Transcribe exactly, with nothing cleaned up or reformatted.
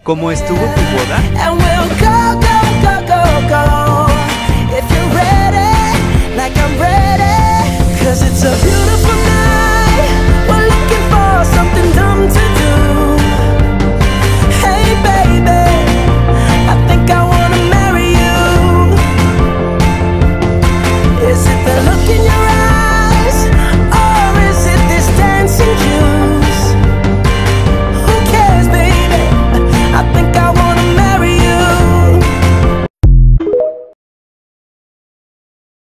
¿Cómo estuvo tu boda? And we'll go, go, go, go, go. If you're ready, like I'm ready, 'cause it's a beautiful